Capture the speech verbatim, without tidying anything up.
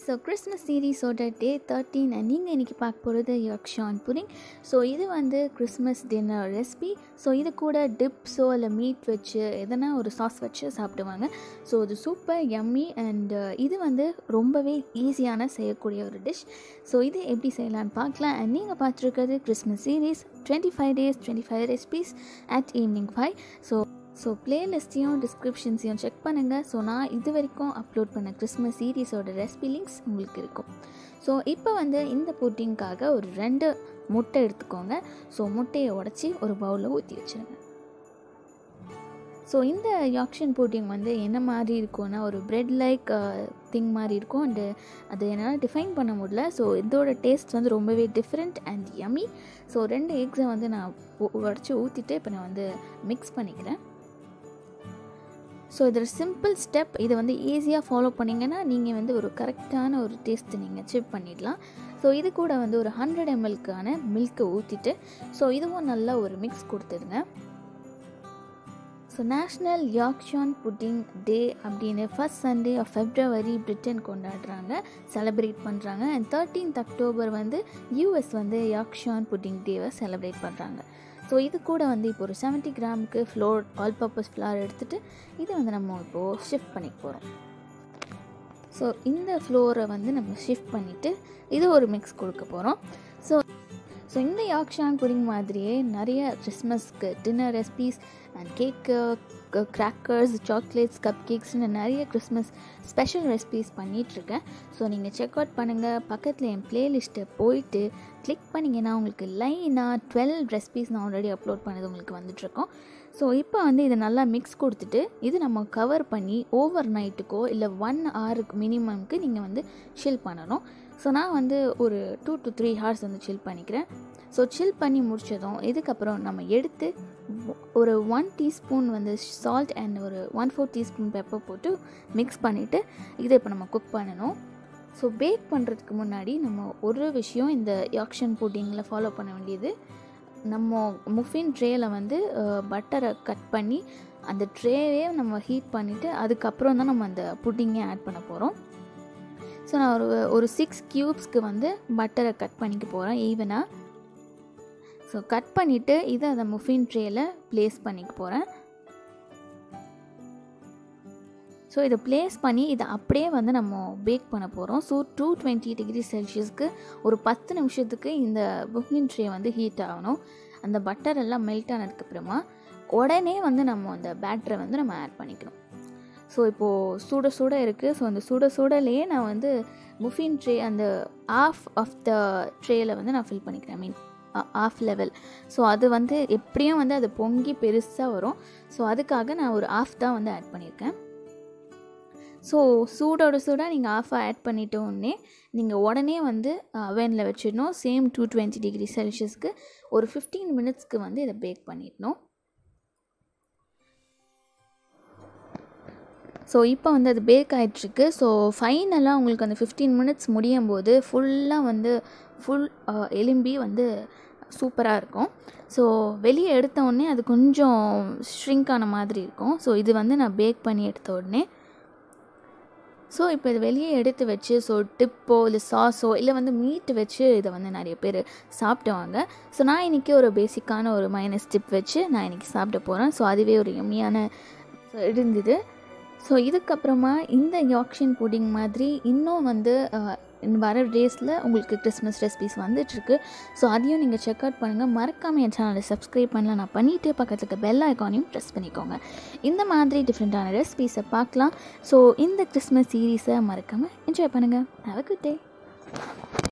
So Christmas சீரீஸோட day thirteen and நீங்கள் இன்றைக்கி பார்க்க போகிறது Yorkshire புடிங். ஸோ இது வந்து கிறிஸ்மஸ் டின்னர் ரெசிபி. ஸோ இது கூட டிப்ஸோ இல்லை மீட் வச்சு எதனா ஒரு சாஸ் வச்சு சாப்பிடுவாங்க. ஸோ இது சூப்பர் யம்மி அண்ட் இது வந்து ரொம்பவே ஈஸியான செய்யக்கூடிய ஒரு டிஷ். ஸோ இது எப்படி செய்யலான்னு பார்க்கலாம். அண்ட் நீங்கள் பார்த்துருக்கிறது Christmas series twenty five days twenty five recipes at evening five. So so ப்ளேலிஸ்ட்டையும் டிஸ்கிரிப்ஷன்ஸையும் செக் பண்ணுங்கள். ஸோ நான் இது வரைக்கும் அப்லோட் பண்ண கிறிஸ்மஸ் சீரீஸோட ரெசிபி லிங்க்ஸ் உங்களுக்கு இருக்கும். ஸோ இப்போ வந்து இந்த புட்டிங்காக ஒரு ரெண்டு முட்டை எடுத்துக்கோங்க. ஸோ முட்டையை உடச்சி ஒரு பவுலில் ஊற்றி வச்சுருங்க. ஸோ இந்த Yorkshire புட்டிங் வந்து என்ன மாதிரி இருக்கும்னா ஒரு பிரெட் லைக் திங் மாதிரி இருக்கும். அண்டு அது என்னால் டிஃபைன் பண்ண முடியல. ஸோ இதோட டேஸ்ட் வந்து ரொம்பவே டிஃப்ரெண்ட் அண்ட் யம்மி. ஸோ ரெண்டு எக்ஸை வந்து நான் உடச்சி ஊற்றிட்டு இப்போ நான் வந்து மிக்ஸ் பண்ணிக்கிறேன். ஸோ இது ஒரு சிம்பிள் ஸ்டெப். இதை வந்து ஈஸியாக ஃபாலோ பண்ணிங்கன்னா நீங்கள் வந்து ஒரு கரெக்டான ஒரு டேஸ்ட்டு நீங்கள் அச்சீவ் பண்ணிடலாம். ஸோ இது கூட வந்து ஒரு ஹண்ட்ரட் எம்எல்க்கான மில்க்கை ஊற்றிட்டு ஸோ இதுவும் நல்லா ஒரு மிக்ஸ் கொடுத்துடுங்க. So national Yorkshire pudding day அப்படின்னு first Sunday of February Britain கொண்டாடுறாங்க, செலிப்ரேட் பண்ணுறாங்க. அண்ட் தேர்ட்டீன்த் அக்டோபர் வந்து யூஎஸ் வந்து Yorkshire புட்டிங் டேவை செலிப்ரேட் பண்ணுறாங்க. ஸோ இது கூட வந்து இப்போ ஒரு செவன்ட்டி கிராமுக்கு ஃப்ளோர் ஆல் பர்பஸ் ஃப்ளார் எடுத்துகிட்டு இதை வந்து நம்ம இப்போது ஷிஃப்ட் பண்ணிக்க போகிறோம். ஸோ இந்த ஃப்ளோரை வந்து நம்ம ஷிஃப்ட் பண்ணிவிட்டு இது ஒரு மிக்ஸ் கொடுக்க போகிறோம். ஸோ ஸோ இந்த Yorkshire புடிங் மாதிரியே நிறைய கிறிஸ்மஸ்க்கு dinner recipes and cake, crackers, chocolates, cup கேக்ஸ்னு நிறைய கிறிஸ்மஸ் ஸ்பெஷல் ரெசிபீஸ் பண்ணிகிட்ருக்கேன். ஸோ நீங்கள் செக் அவுட் பண்ணுங்கள். பக்கத்தில் என் ப்ளேலிஸ்ட்டை போயிட்டு கிளிக் பண்ணிங்கன்னா உங்களுக்கு லைனாக டுவெல் ரெசிபீஸ் நான் ஆல்ரெடி அப்லோட் பண்ணது உங்களுக்கு வந்துட்டுருக்கோம். ஸோ இப்போ வந்து இதை நல்லா மிக்ஸ் கொடுத்துட்டு இது நம்ம கவர் பண்ணி ஓவர் நைட்டுக்கோ இல்லை ஒன் ஹவருக்கு மினிமம்க்கு நீங்கள் வந்து சில் பண்ணணும். ஸோ நான் வந்து ஒரு டூ டு த்ரீ ஹவர்ஸ் வந்து சில் பண்ணிக்கிறேன். ஸோ சில் பண்ணி முடித்ததும் இதுக்கப்புறம் நம்ம எடுத்து ஒரு ஒன் டீஸ்பூன் வந்து சால்ட் அண்ட் ஒரு ஒன் ஃபோர் டீஸ்பூன் பெப்பர் போட்டு மிக்ஸ் பண்ணிவிட்டு இதை இப்போ நம்ம குக் பண்ணணும். ஸோ பேக் பண்ணுறதுக்கு முன்னாடி நம்ம ஒரு விஷயம் இந்த Yorkshire புட்டிங்கில் ஃபாலோ பண்ண வேண்டியது, நம்ம முஃபின் ட்ரேயில் வந்து பட்டரை கட் பண்ணி அந்த ட்ரேவே நம்ம ஹீட் பண்ணிவிட்டு அதுக்கப்புறம் தான் நம்ம அந்த புட்டிங்கை ஆட் பண்ண போகிறோம். ஸோ நான் ஒரு ஒரு சிக்ஸ் க்யூப்ஸ்க்கு வந்து பட்டரை கட் பண்ணிக்க போகிறேன் ஈவனாக. ஸோ கட் பண்ணிவிட்டு இதை அந்த முஃபின் ட்ரேயில் ப்ளேஸ் பண்ணிக்க போகிறேன். ஸோ இதை ப்ளேஸ் பண்ணி இதை அப்படியே வந்து நம்ம பேக் பண்ண போகிறோம். ஸோ டூ டுவெண்ட்டி டிகிரி செல்சியஸ்க்கு ஒரு பத்து நிமிஷத்துக்கு இந்த முஃபின் ட்ரே வந்து ஹீட் ஆகணும். அந்த பட்டர் எல்லாம் மெல்ட் ஆனதுக்கப்புறமா உடனே வந்து நம்ம அந்த பேட்டரை வந்து நம்ம ஆட் பண்ணிக்கணும். ஸோ இப்போது சுட சுட இருக்குது. ஸோ அந்த சுட சுடலையே நான் வந்து முஃபின் ட்ரே அந்த ஆஃப் ஆஃப் த ட்ரேயில் வந்து நான் ஃபில் பண்ணிக்கிறேன். I mean half level. So அது வந்து எப்படியும் வந்து அது பொங்கி பெருசாக வரும். ஸோ அதுக்காக நான் ஒரு ஆஃப் தான் வந்து ஆட் பண்ணியிருக்கேன். ஸோ சூடோட சூடாக நீங்கள் ஆஃபாக ஆட் பண்ணிட்ட உடனே நீங்கள் உடனே வந்து அவனில் வச்சிடணும். சேம் டூ டுவெண்ட்டி டிகிரி செல்சியஸ்க்கு ஒரு ஃபிஃப்டீன் மினிட்ஸ்க்கு வந்து இதை பேக் பண்ணிடணும். ஸோ இப்போ வந்து அது பேக் ஆகிட்ருக்கு. ஸோ ஃபைனலாக உங்களுக்கு அந்த ஃபிஃப்டீன் மினிட்ஸ் முடியும் போது ஃபுல்லாக வந்து ஃபுல் எலும்பி வந்து சூப்பராக இருக்கும். ஸோ வெளியே எடுத்த உடனே அது கொஞ்சம் ஷ்ரிங்க் ஆன மாதிரி இருக்கும். ஸோ இது வந்து நான் பேக் பண்ணி எடுத்த உடனே ஸோ இப்போ இது வெளியே எடுத்து வச்சு ஸோ டிப்போ இல்லை சாஸோ இல்லை வந்து மீட் வச்சு இதை வந்து நிறைய பேர் சாப்பிடுவாங்க. ஸோ நான் இன்றைக்கி ஒரு பேசிக்கான ஒரு மைனஸ் டிப் வச்சு நான் இன்றைக்கி சாப்பிட போகிறேன். ஸோ அதுவே ஒரு எம்மியான இருந்தது. ஸோ இதுக்கப்புறமா இந்த Yorkshire புடிங் மாதிரி இன்னும் வந்து வர டேஸில் உங்களுக்கு கிறிஸ்மஸ் ரெசிபீஸ் வந்துட்டுருக்கு. ஸோ அதையும் நீங்கள் செக் அவுட் பண்ணுங்கள். மறக்காமல் என் சேனலை சப்ஸ்கிரைப் பண்ணலாம். நான் பண்ணிவிட்டு பக்கத்துக்கு பெல் ஐக்கானையும் ப்ரெஸ் பண்ணிக்கோங்க. இந்த மாதிரி டிஃப்ரெண்ட்டான ரெசிபீஸை பார்க்கலாம். ஸோ இந்த கிறிஸ்மஸ் சீரீஸை மறக்காமல் என்ஜாய் பண்ணுங்கள். Have a good day.